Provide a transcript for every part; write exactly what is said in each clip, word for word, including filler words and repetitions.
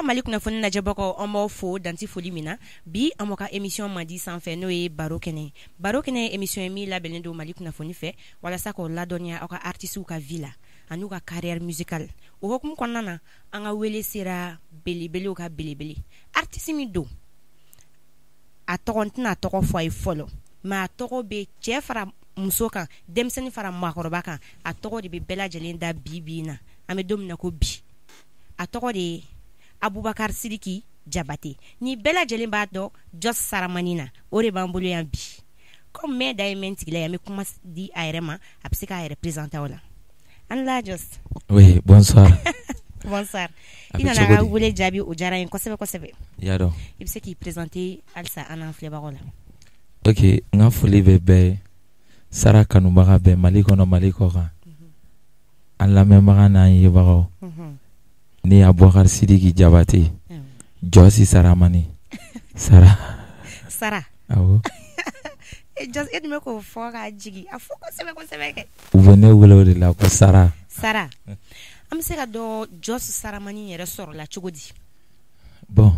Mali kunnafoni lajɛbagaw an b'aw fo danti foli min na bi an ka émission mandi sanfɛ n'o ye baro kɛnɛ baro kɛnɛ émission ye min labɛnnen don Mali kunnafoni fɛ walasa k'aw ladɔnniya aw ka artistes ka vie la ani u ka carrière musicale o hukumu kɔnɔna na an ka wele sera belebelew ka belebele artiste min don a tɔgɔ tɛna tɔgɔ fɔ a ye fɔlɔ mais a tɔgɔ bɛ cɛ fara muso kan denmisɛnnin fara maakɔrɔba kan a tɔgɔ de bɛ bɛɛ lajɛlen da bi bi in na an bɛ don min na ko bi a tɔgɔ de ye Abubakar Sidiki Jabate ni bɛɛ lajɛlen b'a dɔn Jos Saramani na o de b'an bolo yan bi comme mɛ da ye mɛn tigila yan bɛ kuma di a yɛrɛ ma a bɛ se k'a yɛrɛ présenter o la an la Jos. Oui, bonsoir. Bonsoir. I nana ka wele jaabi o diyara n ye kosɛbɛ kosɛbɛ. Y'a dɔn. I bɛ se k'i présenter halisa an n'an filɛbagaw la. Ok, n ka foli bɛ bɛɛ Sara kanubaga bɛɛ Mali kɔnɔ Mali kɔ kan an lamɛnbaga n'an yebagaw. Ne Abubakar Sidiki Jabate Josi Saramani Sara Sara awɔ Jos e dun bɛ k'o fɔ k'a jigi a fɔ kosɛbɛ kosɛbɛ kɛ u bɛ ne wele o de la ko Sara Sara an bɛ se ka dɔn Jos Saramani yɛrɛ sɔrɔ la cogo di bon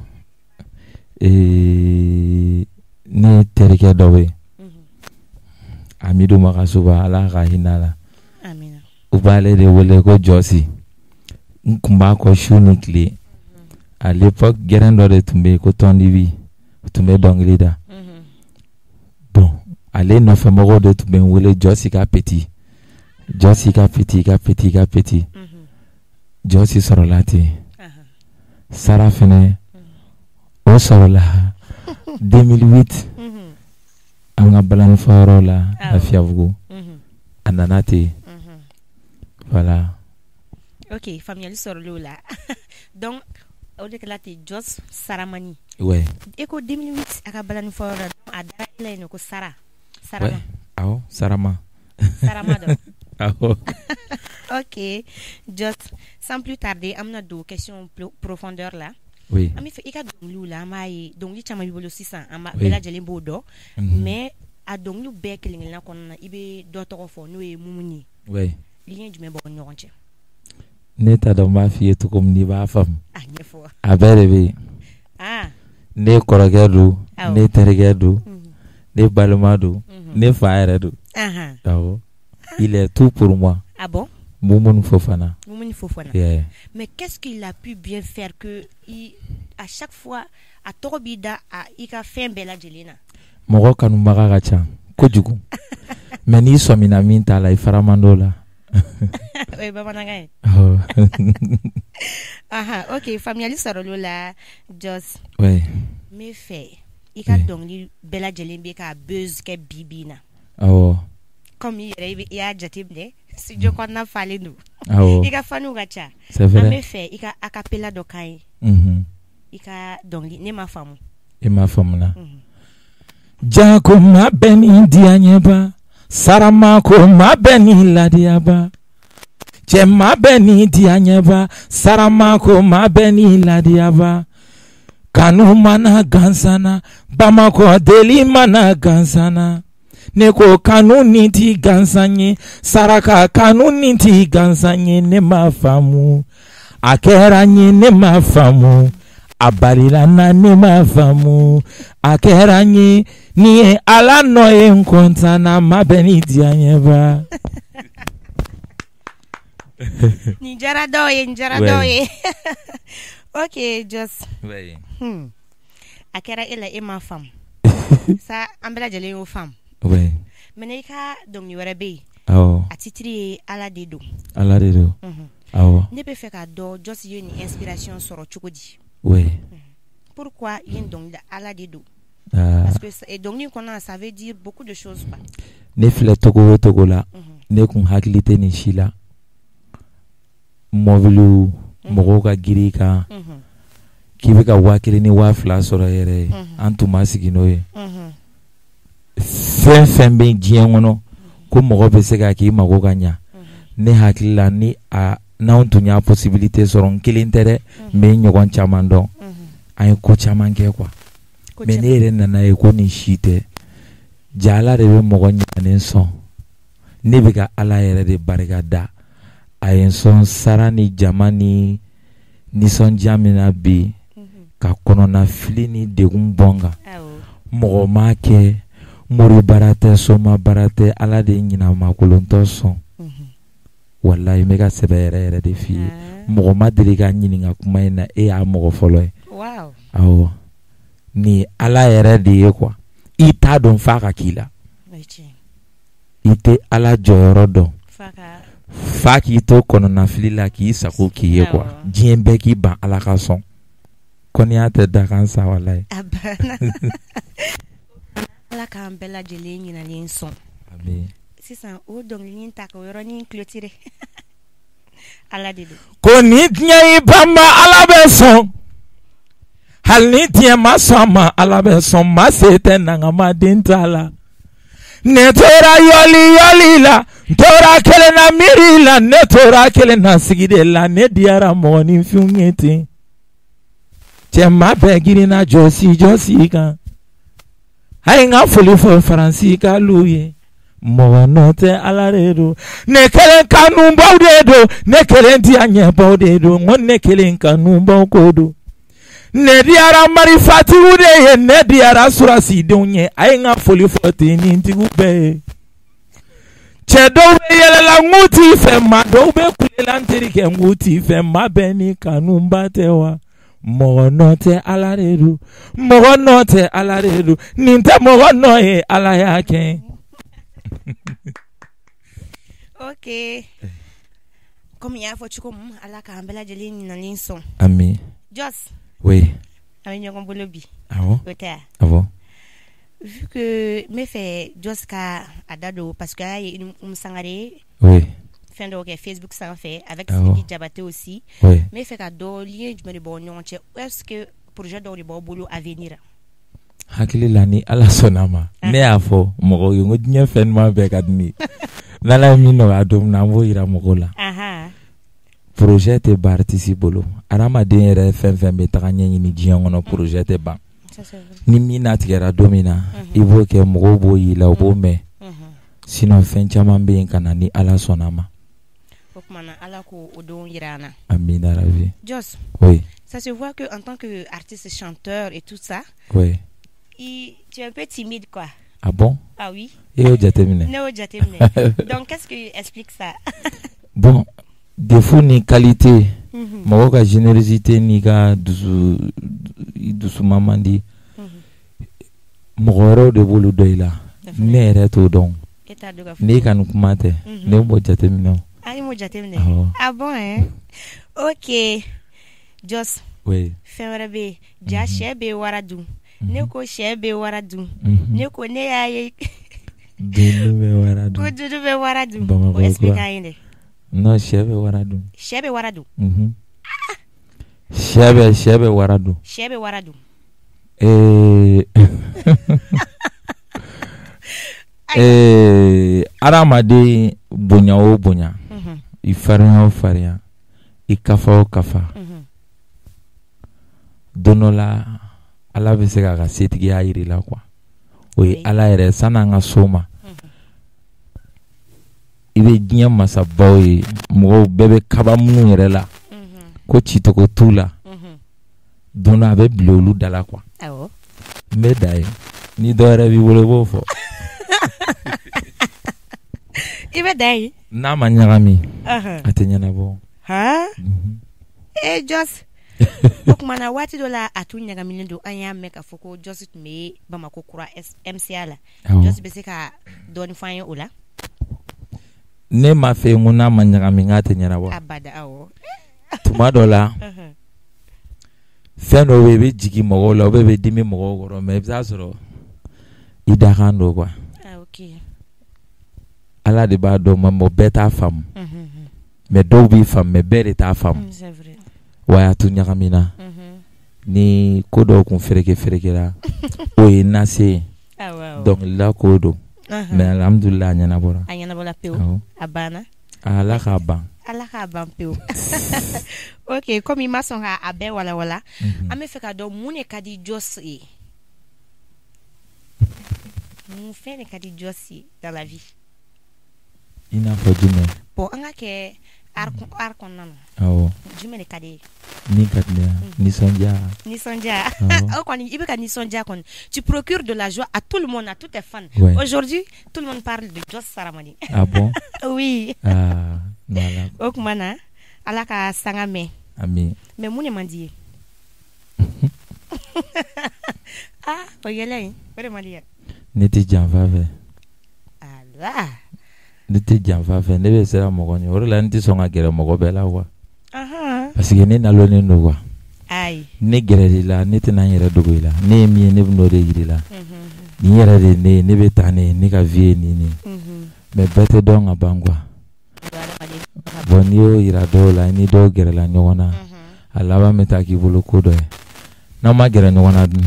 ee ne terikɛ dɔ bɛ Amidu Makasuba Ala ka hinɛ la amina u b'ale de wele ko Josi n kun b'a kɔ su ni tile à l'époque gɛrɛn dɔ de tun bɛ yen ko Tɔndibi u tun bɛ dɔnkili da bon ale nɔfɛmɔgɔw de tun bɛ n wele Josi ka petit Josi ka petit ka petit ka petit Josi sɔrɔla ten Sara fɛnɛ o sɔrɔla deux mille huit an ka balanifa la Lafiyabugu a nana ten voilà. Ok, faamuyali sɔrɔla o la donc o de kɛla ten Jos Saramani. Ouais. E ko deux mille huit a ka balanifa la a dara i la yen ko Sara Sarama. Ouais. Awɔ Sarama. Sarama dɔn. Awɔ. Ok, Jos sans plus tarder an bɛna don question profondeur la. Oui. An bɛ fɛ i ka dɔnkiliw la an b'a ye dɔnkili caman b'i bolo sisan an bɛɛ lajɛlen b'o dɔn mais a dɔnkiliw bɛɛ kelen-kelenna kɔnɔna na i bɛ dɔ tɔgɔ fɔ n'o ye Mumuni ye. Oui. Lien jumɛn b'aw ni ɲɔgɔn cɛ? Ne t'a dɔn n b'a f'i ye cogo min n'i b'a faamu. A ɲɛfɔ. A bɛɛ de bɛ yen. Ah. Ne kɔrɔkɛ don, ne terikɛ don, ne balima don, ne fa yɛrɛ don. Ahan. Awɔ. Il est tout pour moi. Ah bon? Mumuni Fofana. Mumuni Fofana. Yeah. Mais qu'est-ce qu'il a pu bien faire que il, à chaque fois a tɔgɔ b'i da a i ka fɛn bɛɛ lajɛlen na? Mɔgɔ kanubaga ka ca kojugu. Mais n'i sɔmina min t'a la i faraman dɔ la. O ye bamanankan ye. Awɔ. Aha, ok, faamuyali sɔrɔla o la Jos. Oui. N bɛ fɛ i ka dɔnkili bɛɛ lajɛlen bɛ ka buzz kɛ bi bi in na. Awɔ. Comme i yɛrɛ i y'a jateminɛ studio kɔnɔna falen don. Awɔ. I ka faniw ka ca. C'est vrai. An bɛ fɛ i ka acapella dɔ k'an ye. Mhm. I ka dɔnkili ne ma faamu. I ma faamu na. Jago ma bɛ ni diya ɲɛba Sarama ko ma bɛ ni ladiyaba cɛ ma bɛ ni diya ɲɛba Sarama ko ma bɛ ni ladiyaba kanu mana gansana Bamakɔ deli mana gansana ne ko kanu ni ti gansan ye Saraka kanu ni ti gansan ye ne ma faamu a kɛra n ye ne ma faamu a balila n na ne ma faamu a kɛra n ye ni ye Ala nɔ ye n kɔntana ma bɛ ni diya ɲɛba. Nin diyara dɔw ye nin diyara dɔw ye. Ok Jos. Oui. Hmm. A kɛra e la e ma faamu. Sa an bɛɛ lajɛlen y'o faamu. Oui. Mais i ka dɔnkili wɛrɛ bɛ yen. Awɔ. A titre ye Ala de don. Ala de don. Awɔ. Ne bɛ fɛ ka dɔn Jos ye nin inspiration sɔrɔ cogo di? Oui. Pourquoi i ye dɔnkili da Ala de don? Ah. Parce que dɔnkili kɔnɔna ça veut dire beaucoup de choses quoi. Ne filɛ togo o togo la ne kun hakili tɛ nin si la mɔbiliw mɔgɔw ka girin i kan k'i bɛ ka waa kelen ni waa fila sɔrɔ yɛrɛ an tun ma sigi n'o ye fɛn fɛn bɛ diɲɛ kɔnɔ ko mɔgɔ bɛ se ka k'i mago ka ɲa ne hakili la ni a n'anw tun y'a possibilité sɔrɔ n kelen tɛ dɛ n bɛ ɲɔgɔn caman dɔn an ye ko caman kɛ quoi mais ne yɛrɛ nana ye ko nin si tɛ ja Ala de bɛ mɔgɔ ɲanen sɔn ne bɛ ka Ala yɛrɛ de barika da a ye n sɔn Sara ni jama ni nisɔndiya min na bi ka kɔnɔna fili ni degun bɔ n kan awɔ mɔgɔ m'a kɛ mori baara tɛ soma baara tɛ ala de ɲina makolontɔ sɔn wallahi n bɛ ka sɛbɛ yɛrɛ yɛrɛ de f'i ye mɔgɔ ma deli ka ɲininka kuma in na e y'a mɔgɔ fɔlɔ ye wow awɔ ni ala yɛrɛ de ye quoi i t'a dɔn f'a ka k'i la i tɛ ala jɔyɔrɔ dɔn fa k'i to kɔnɔna fili la k'i sago k'i ye quoi diɲɛ bɛɛ k'i ban ala ka sɔn kɔniya tɛ dakan sa wallahi ala k'an bɛɛ lajɛlen ɲinalen sɔn amen sisan o dɔnkili ta ka yɔrɔnin clôturer ala de don ko ni diɲɛ i banba ala bɛ sɔn hali ni diɲɛ ma sɔn ma ala bɛ sɔn ma se tɛ nangama den t'a la ne tora yɔli yɔli la n tora kelen na miiri la ne tora kelen na sigi de la ne diyara mɔgɔninfinw ye ten cɛ maa bɛɛ girinna jɔsi jɔsi kan a ye n ka foli fɔ faransi ka lu ye mɔgɔ nɔ tɛ ala de don ne kelen kanubaw de don ne kelen diya ɲɛbaw de don n ko ne kelen kanubaw ko don ne diyara marifatigiw de ye ne diyara surasidenw ye a ye n ka foli fɔ tennintigiw bɛɛ ye cɛ dɔw bɛ yɛlɛla n k'u t'i fɛ maa dɔw bɛ kulela n terikɛ n k'u t'i fɛ maa bɛɛ ni kanuba tɛ wa mɔgɔ nɔ tɛ ala de don mɔgɔ nɔ tɛ ala de don nin tɛ mɔgɔ nɔ ye ala y'a kɛ ok comme y'a fɔ cogo min ala k'an bɛɛ lajɛlen ɲinalen sɔn ami Jos oui a bɛ ɲɔgɔn bolo bi awɔ o tɛ awɔ vu que n bɛ fɛ Jos ka a da don parce que a y'a ye Umu Sangare oui fɛn dɔw kɛ Facebook sanfɛ avec awɔ Sidiki Diabaté aussi oui n bɛ fɛ ka dɔ lien jumɛn de b'aw ni ɲɔgɔn cɛ est-ce que projet dɔw de b'aw bolo à venir hakili la ni ala sɔnna ma ne y'a fɔ mɔgɔw ye n ko diɲɛ fɛn ɲuman bɛɛ ka di ne ye n'ala ye min nɔgɔya don min na an b'o yira mɔgɔw la projet tɛ ban artiste bolo adamaden yɛrɛ fɛn fɛn bɛ taga ɲɛɲini diɲɛ kɔnɔ projet tɛ ban ni min natigɛra don min na i b'o kɛ mɔgɔw b'o y'i la u b'o mɛn sinon fɛn caman bɛ yen ka na ni ala sɔnna ma o kumana ala ko o don yira an na amina rabi Jos oui ça se voit que en tant que artiste chanteur et tout ça oui il, tu es un peu timide quoi ah bon ah oui et au jateminɛ ne au jateminɛ donc qu'est-ce qui explique ça bon défaut ni qualité mɔgɔ ka générosité ni ka dusu dusuma man di mɔgɔ wɛrɛw de b'olu dɔ i la ne yɛrɛ t'o dɔn ne ka nin kuma tɛ ne b'o jateminɛ ah i m'o jateminɛ ah bon hein ok Jos oui fɛn wɛrɛ bɛ yen ja sɛ bɛ wara dun ne ko sɛ bɛ wara dun ne ko ne y'a ye dundu bɛ wara dun ko dundu bɛ wara dun Bamakɔ o explique an ye dɛ non sɛ bɛ wara dun sɛ bɛ wara dun sɛ bɛ sɛ bɛ wara dun sɛ bɛ wara dun ee ee adamaden bonya o bonya i farinya o farinya i kafa o kafa don dɔ la ala bɛ se k'a ka setigiya yir'i la quoi o ye ala yɛrɛ san'an ka so ma i bɛ diɲɛ masabaw ye mɔgɔw bɛɛ bɛ kaba minnu yɛrɛ la ko citogo t'u la don dɔ a bɛ bila olu da la quoi n bɛ da ye ni dɔ yɛrɛ b'i bolo i b'o fɔ i bɛ da ye n'a ma ɲagami a tɛ ɲɛnabɔ eh Jos o kumana waati dɔ la a tun ɲagaminen don an y'a mɛn k'a fɔ ko Jos tun bɛ Bamakɔ kura M C A la Jos bɛ se ka dɔɔni fɔ an ye o la ne ma fɛ n ko n'a ma ɲagami k'a tɛ ɲɛnabɔ abada awɔ tuma dɔ la fɛn dɔw bɛ yen i bɛ jigin mɔgɔw la ou bien i bɛ dimi mɔgɔw kɔrɔ mais i bɛ taa sɔrɔ i dakan don quoi ala de b'a dɔn mɔgɔ bɛɛ t'a faamu mais dɔw b'i faamu mais bɛɛ de t'a faamu wa y'a to ɲagamina ni ko dɔw kun fereke ferekera o ye nase ye dɔnkilida ko don mais alhamdulillah a ɲɛnabɔra a ɲɛnabɔra pewu a banna ala k'a ban ala k'a ban pewu ok comme i ma sɔn k'a bɛɛ walawala an bɛ fɛ ka dɔn mun de ka di Jos ye mun fɛn de ka di Jos ye dans la vie i n'a fɔ jumɛn bon an ka kɛ art kɔnɔna na awɔ jumɛn de ka di ye Ni katnia, ni sonja. Ni sonja. Oh, quand il veut ni sonja kon. Tu procures de la joie à tout le monde, à tous tes fans. Ouais. Aujourd'hui, tout le monde parle de Jos Saramani. Ah bon? Oui. Ah, voilà. Ok mana, alaka sangame. Ami. Mais mon mandi. Ah, oyele, vraiment dia. Neti janfave. Allah. Neti janfave, ne be sera mogoni. Ore la nti songa gere mogo bela wa. Aha. Parce que ne na lo ne no wa. Ai. Ne gere la, ne te na yere dogo la. Ne mi ne no de yiri la. Mhm. Ni yere de ne ne be tane ne ka vie ni ni. Mhm. Me bete don abangwa. Bon yo ira do la ni do gere la nyona. Mhm. Alaba meta ki bulu kodo. Na ma gere nyona dun.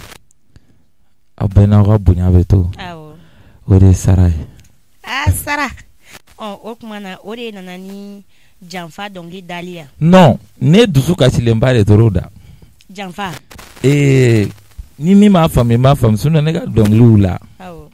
Abena ga bunya beto. Awo. Ore sarai. Ah, Sarah. Oh, ok mana, ore nanani Janfa dongli dalia. Non, ne dusu ka silemba de toroda. Janfa. Eh, ni mi ma fami ma fam sunu ne ga dongli ula. Awo.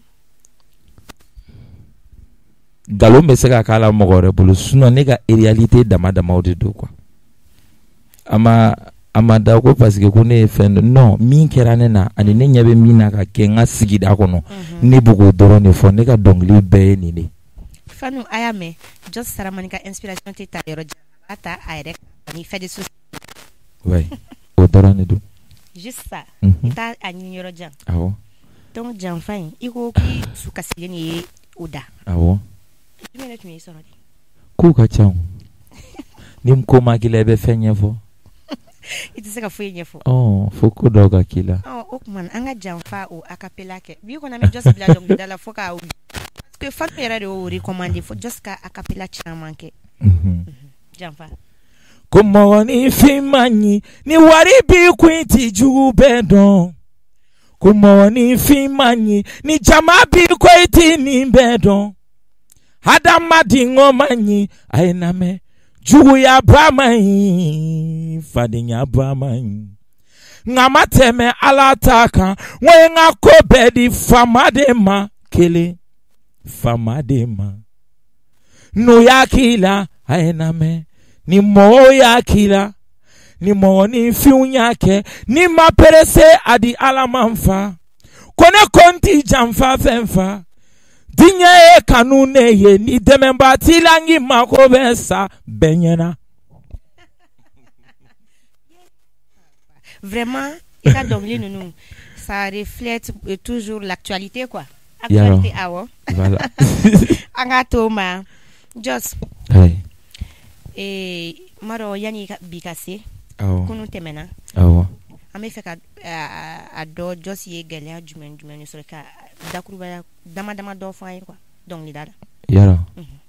Galo me se ka kala mogore bulu sunu ne ga réalité dama dama o de do quoi. Ama ama da ko parce que ko ne fen non min kera ne na ani ne nyabe mina ka kenga sigida kono ne bugo doro ne fo ne ga dongli be ni ni. Fanu ayame Jos Saramani ka inspiration te ta yoro ata ayre ni fait des soucis. Ouais. O doro ne do. Juste ça. Mhm. Ta ani yoro jan. Awo. Donc Janfa iko ki sukasile ni uda. Awo. Tu me tu me soro di. Ku ka chang. Nim ko ma kile be fenye fo. Iti se ka fo nyefo. Oh, foko doga kila. Oh, okman anga Janfa o acapella ke. Bi ko na me Jos bila donc dala fo ka o. Que fan pera de o recommander fo Jos ka acapella chaman ke. Mhm. Janfa. Como ni fimanyi ni waribi kwiti jugu bedon. Como ni fimanyi ni jamabi kwiti ni bedon. Hadama dingo manyi ainame jugu ya bramai fadinya bramai. Ngamateme alataka wenga kobedi famadema kele famadema. No yakila ainame ni moya kila ni moni fiunyake ni maperese adi alamanfa kone konti jamfa fenfa dinye e kanune ye ni dememba tilangi makobesa benyena. Vraiment, et là donc nous ça reflète toujours l'actualité quoi. Actualité awo. Voilà. Anga toma Jos. Hey. Et maro yani bikase Awo. kunu temena Awo. ame feka a do Jos ye galia jumen jumen sur ka dakuruba dama dama do fa quoi donc li dada Yaro.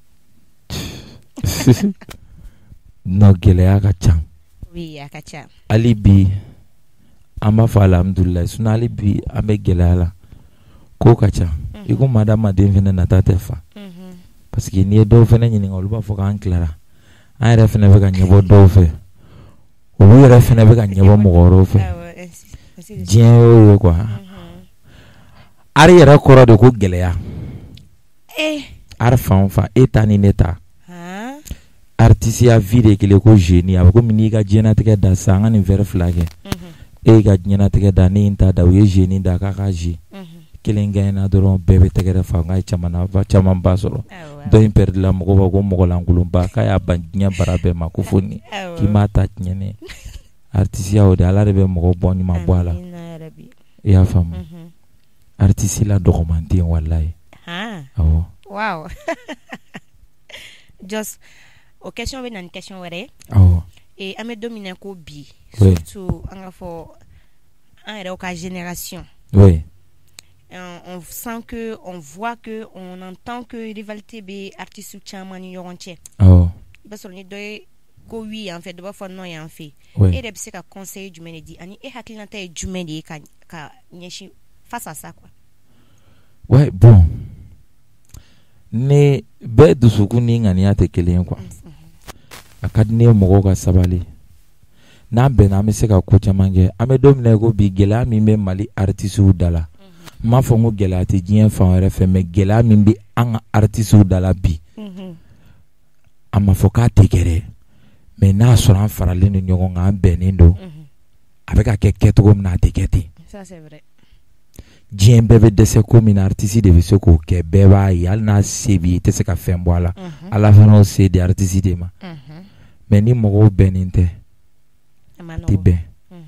No gelea ka chang. oui akacha Alibi ama fa alhamdulillah suna alibi ame gelea la ko ka chang. Iko madama den fene na tatefa. mhm Parce que ni do fene nyini ngoluba fo kan clara. Ay ref ne be ka nyebo do fe. O wi ref ne be ka nyebo mogoro fe. Dien yo yo quoi. Ari yɛrɛ kɔrɔ de ko gɛlɛya. Eh. Ari fan fan e ta ni ne ta. Ah. Artisia vie de kele ko génie a ko mini ka diɲɛnatigɛ da sa an ka nin verre fila kɛ. E ka diɲɛnatigɛ da ne ta da o ye génie da k'a ka ji. Kelen gɛnna dɔrɔn bɛɛ bɛ tɛgɛrɛ fa nka caman na ba caman ba sɔrɔ. Dɔ in perdre la mɔgɔ b'a ko mɔgɔ lankolonba k'a y'a ban diɲɛ bara bɛɛ ma ko fo ni k'i m'a ta tiɲɛni. Artisia o de ala de bɛ mɔgɔ bɔ ɲuman bɔ a la. I y'a faamu. Artiste la dɔgɔman tɛ wallahi. Ah. Awɔ. Wow. Just o question bɛ na ni question wɛrɛ. Awɔ. Et an bɛ don min na ko bi. Surtout an ka fɔ an yɛrɛ ka génération. Oui. Euh, on sent que, on voit que, on entend que rivalité be artistes caman ni ɲɔgɔn cɛ. Awɔ. I b'a sɔrɔ ni dɔ ye ko oui yan fɛ dɔ b'a fɔ non yan fɛ. Oui. E yɛrɛ bɛ se ka conseil jumɛn de di ani e hakilinata ye jumɛn de ye ka ka ɲɛsin face à ça quoi. Ouais, bon. Ne bɛɛ dusukun ni ŋaniya tɛ kelen ye quoi. A ka di ne ye mɔgɔw ka sabali. N'an bɛnna an bɛ se ka ko caman kɛ. An bɛ don min na ko bi gɛlɛya min bɛ Mali artistes da la. N m'a fɔ ko gɛlɛya tɛ diɲɛ fan wɛrɛ fɛ mais gɛlɛya min bɛ an ka artistes da la bi. An m'a fɔ k'a tɛ kɛ dɛ. mais n'a sɔrɔ an faralen don ɲɔgɔn kan an bɛnnen don a bɛ ka kɛ kɛcogo min na a tɛ kɛ ten. Ça c'est vrai. Diɲɛ bɛɛ bɛ dɛsɛ ko min na artiste de bɛ se k'o kɛ bɛɛ b'a ye hali n'a se b'i ye i tɛ se ka fɛn bɔ a la ala fana y'o se di artiste de ma mais ni mɔgɔw bɛnnen tɛ tɛ bɛn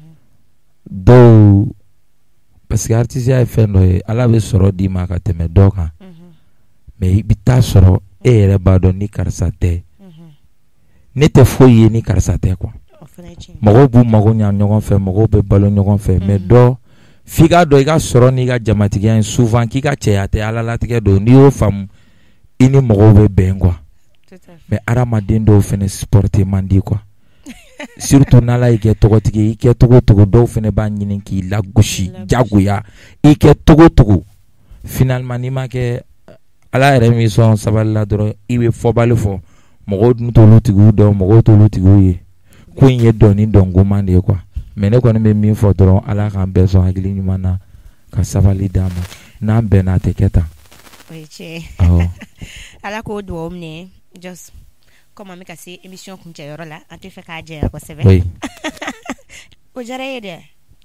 dɔw parce que artiste ye fɛn dɔ ye ala bɛ sɔrɔ d'i ma ka tɛmɛ dɔ kan mais i bɛ taa sɔrɔ e yɛrɛ b'a dɔn ni karisa tɛ ne tɛ foyi ye ni karisa tɛ quoi mɔgɔw b'u mago ɲa ɲɔgɔn fɛ mɔgɔw bɛ balo ɲɔgɔn fɛ mais dɔ f'i ka dɔn i ka sɔrɔ n'i ka jamatigiya in souvent k'i ka cɛya tɛ ala latigɛ don n'i y'o faamu i ni mɔgɔw bɛ bɛn quoi mais adamaden dɔw fɛnɛ supporter man di quoi surtout n'ala y'i kɛ tɔgɔtigi i kɛ togo togo dɔw fɛnɛ b'a ɲini k'i lagosi jagoya i kɛ togo togo finalement n'i ma kɛ ala yɛrɛ min sɔn sabali la dɔrɔn i bɛ fɔbali fɔ mɔgɔw dun t'olu tigiw dɔn mɔgɔw t'olu tigiw ye ko in ye dɔnni dɔnkoman de ye quoi mais ne kɔni bɛ min fɔ dɔrɔn ala k'an bɛɛ sɔn hakili ɲuman na ka sabali d'a ma n'an bɛnna a tɛ kɛ tan. O ye tiɲɛ awɔ ala k'o dugawu minɛ just comme an bɛ ka se émission kuncɛyɔrɔ la an tɛ fɛ k'a jɛya kosɛbɛ. oui o diyara e ye dɛ.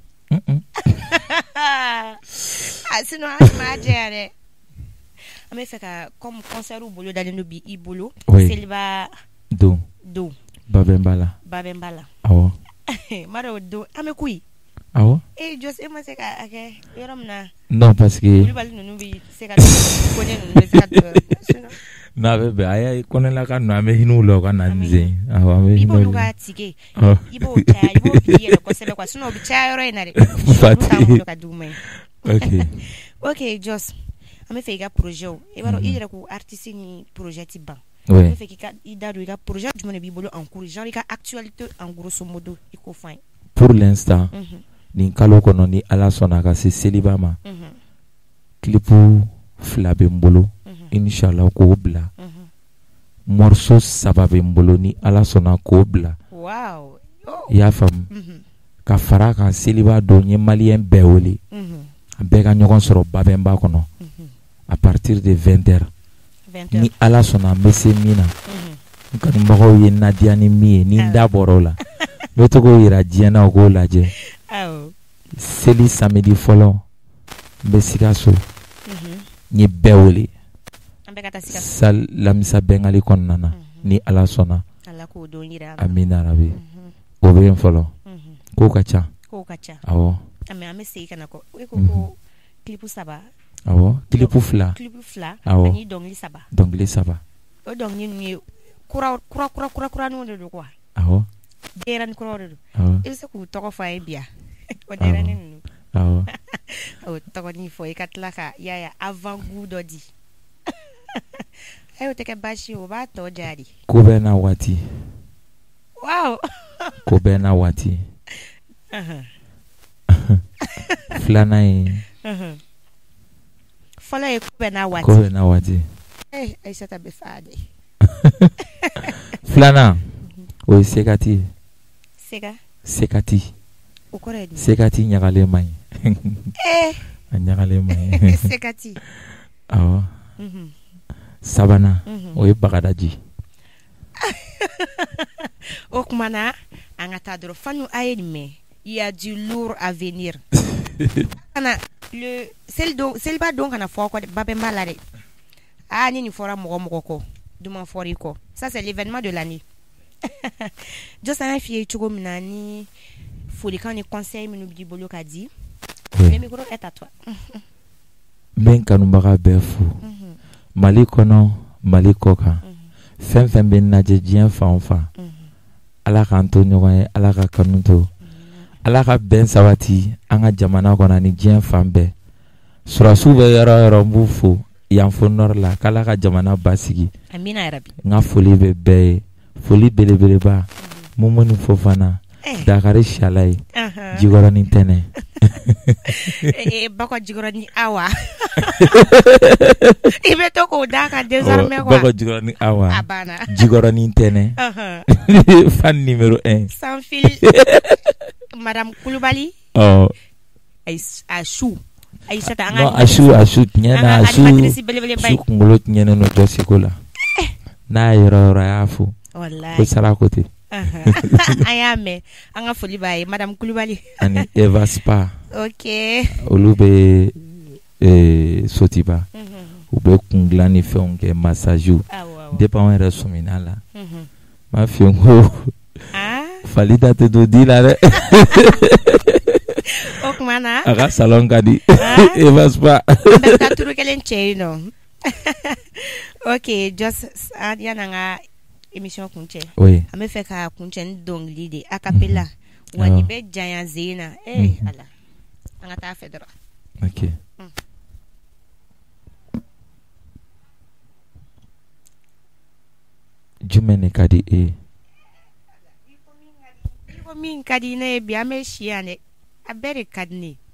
ah sinon an tun b'a jɛya dɛ. An bɛ fɛ ka comme concert bolo dalen don bi i bolo seliba don don babɛn b'a la babɛn b'a la awɔ maro don an bɛ kuyi awɔ e just e ma se ka kɛ yɔrɔ min na non parce que kulubali ninnu bɛ se ka ko ne ninnu bɛ se ka sinon n'a bɛ bɛn a y'a ye kɔnɛla ka nɔ an bɛ hinɛ u la u ka na ni sen awɔ an bɛ i hinɛ u b'olu la ka tige i b'o caya i b'o bili yɛlɛ kosɛbɛ quoi sinon o bɛ caya yɔrɔ in na dɛ olu t'an bolo ka d'u ma ye ok ok just an bɛ fɛ i ka projet o i b'a dɔn i yɛrɛ ko artiste ni projet ti ban oui an bɛ fɛ k'i ka i da don i ka projet jumɛn de b'i bolo en cours genre i ka actualité en grosso modo i k'o fɔ an ye. pour l'instant nin kalo kɔnɔ ni ala sɔnna ka se seliba ma clipu fila bɛ n bolo inshallah k'o bila morceau saba bɛ n bolo ni ala sɔnna k'o bila wow i y'a faamu ka fara kan seliba don n ye maliyɛn bɛɛ wele a bɛɛ ka ɲɔgɔn sɔrɔ babɛnba kɔnɔ à partir de vingt heures ni ala sɔnna n bɛ se min na n kanubagaw ye nadiya ni min ye ni n da bɔra o la n bɛ to k'o yira diɲɛ na o k'o lajɛ seli samedi fɔlɔ n bɛ Sikaso n ye bɛɛ wele sal lamisa bɛngali kɔnɔna na ni ala sɔnna amina rabi o bɛ yen fɔlɔ k'o ka ca awɔ an bɛ segin ka na kɔ e ko ko clip saba awɔ clip fila clip fila awɔ ani dɔnkili saba dɔnkili saba o dɔnkili ninnu ye kura kura kura kura kura ninnu de don quoi awɔ denyɛrɛnin kuraw de don awɔ i bɛ se k'u tɔgɔ fɔ an ye bi yan o denyɛrɛnin ninnu awɔ o tɔgɔnin fɔ i ka tila ka y'a ye avant goût dɔ di ayi o tɛ kɛ baasi ye o b'a tɔ diya de ko bɛɛ n'a waati waaw ko bɛɛ n'a waati filanan ye fɔlɔ ye ko bɛɛ n'a waati ko bɛɛ n'a waati eh Aïssata bɛ fa de filanan o ye sekati ye seka sekati o kɔrɔ ye di sekati ɲagalen man ɲi eh a ɲagalen man ɲi sekati awɔ sabanan o ye bagadaji o kuma na an ka taa dɔrɔn Fanu a ye nin mɛn il y a du lourd à venir kana le sel don seliba don kana fɔ kɔ babɛn b'a la dɛ ah ni nin fɔra mɔgɔ mɔgɔ kɔ duman fɔra i kɔ ça c'est l'événement de l'année just an y'a f'i ye cogo min na ni folikan ni conseil minnu b'i bolo ka di le micro est à toi n bɛ n kanubaga bɛɛ fo Mali kɔnɔ Mali kɔ kan fɛn fɛn bɛ n lajɛ diɲɛ fan o fan ala k'an to ɲɔgɔn ye ala ka kanu to ala ka bɛn sabati an ka jamana kɔnɔ ni diɲɛ fan bɛɛ surasiw bɛ yɔrɔ o yɔrɔ n b'u fo yan fo nord la k'ala ka jamana basigi amina yarabi n ka foli bɛ bɛɛ ye foli belebeleba Mumuni Fofana Dakari Shalai Jigoroni Tene eh bako Jigoroni Awa ibe to ko Daka désormais quoi bako Jigoroni Awa abana Jigoroni Tene fan numéro un sans fil Madame Koulibaly oh Achou Aïssata non Achou Achou nyana Achou Achou kungolo nyana no josikola na yoro yoro ya fu wallahi ko sara kote an y'a mɛn an ka foli b'a ye madame Kulibali ani Eva Spa ok olu bɛ eh, Sotiba u bɛ kungilan ni fɛnw kɛ massage depuis an yɛrɛ sɔmina la m'a f'i ye n ko fali da tɛ don di la dɛ o tuma na a ka salon ka di Eva Spa an bɛ taa turu kelen cɛ yen nɔ ok just yan'an ka émission kuncɛ oui an bɛ fɛ ka kuncɛ ni dɔnkili de a cappella wa nin bɛ janya zen na eh ala an ka taa fɛ dɔrɔn ok jumɛn ne ka di e ko min ka di ne ye bi an bɛ si yan dɛ a bɛɛ de ka di ne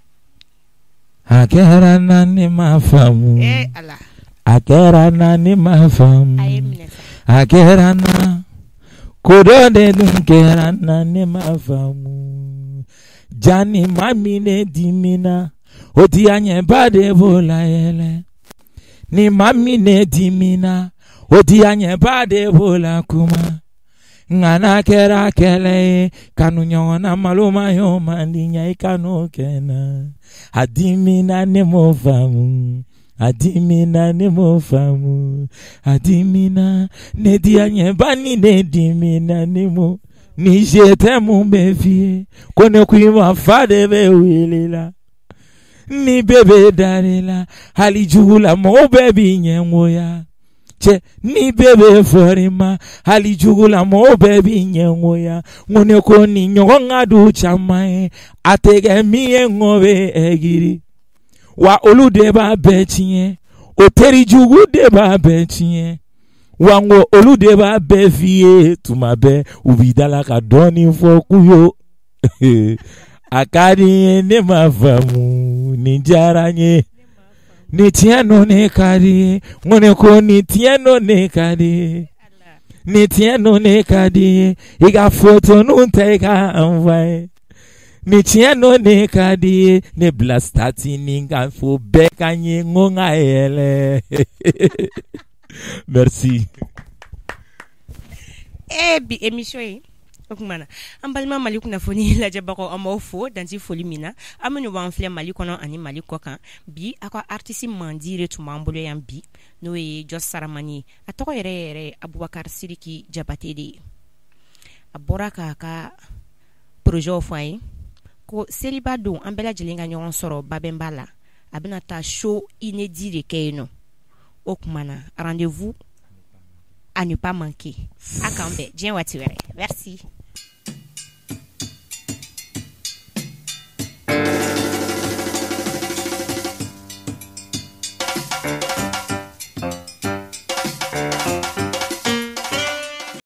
a kɛra na ne ma faamu eh ala a kɛra na ne ma faamu a ye minɛ sa a kɛra na ko dɔ de dun kɛra na ne ma faamu jani ma min ne dimina o ti a ɲɛba de b'o la yɛlɛ ni ma min ne dimina o ti a ɲɛba de b'o la kuma nka n'a kɛra kɛlɛ ye kanu ɲɔgɔn na malo ma y'o man di ɲɛ i ka n'o kɛ na a dimina ne m'o faamu a dimina ne m'o faamu a dimina ne di a ɲɛba ni ne dimina ne m'o ni je tɛ mun bɛ f'i ye ko ne ko i ma fa de bɛ wele la ni bɛɛ bɛ dari la hali jugu la mɔgɔw bɛɛ b'i ɲɛngoya cɛ ni bɛɛ bɛ fɔri ma hali jugu la mɔgɔw bɛɛ b'i ɲɛngoya ngo ne ko ni ɲɔgɔn ka du caman ye a tɛ kɛ min ye ngo bɛ ɛgiri wa olu de b'a bɛɛ tiɲɛ o teri jugu de b'a bɛɛ tiɲɛ wa ngo olu de b'a bɛɛ f'i ye tuma bɛɛ u b'i da la ka dɔɔnin fɔ k'u yo a ka di n ye ne ma faamu nin diyara n ye ni tiɲɛ no ne ka di ye ngo ne ko ni tiɲɛ no ne ka di ye ni tiɲɛ no ne ka di ye i ka foto nun ta i ka envoyer ni tiɲɛ no ne ka di ye ne bila stati ni ka fo bɛɛ ka ɲɛ ngo ŋa yɛlɛ merci eh bi émission ye o tuma na an balima mali kunnafoni lajɛbagaw an b'aw fo danti foli min na an minnu b'an filɛ mali kɔnɔ ani mali kɔ kan bi a ka artiste mandi de tun b'an bolo yan bi n'o ye Jos Saramani ye a tɔgɔ yɛrɛ yɛrɛ Abubakar Sidiki Jabate de ye a bɔra k'a ka projet fɔ an ye ko seliba don an bɛɛ lajɛlen ka ɲɔgɔn sɔrɔ Babɛnba la a bɛna taa show inédit de kɛ yen nɔ o tuma na rendez-vous à ne pas manquer a k'an bɛn diɲɛ waati wɛrɛ merci